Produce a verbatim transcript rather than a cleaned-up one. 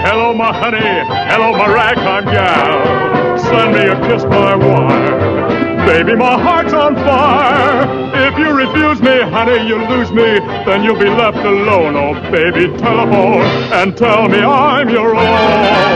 Hello, my honey. Hello, my ragtime gal. Send me a kiss by wire. Baby, my heart's on fire. If you refuse me, honey, you lose me. Then you'll be left alone. Oh, baby, telephone and tell me I'm your own.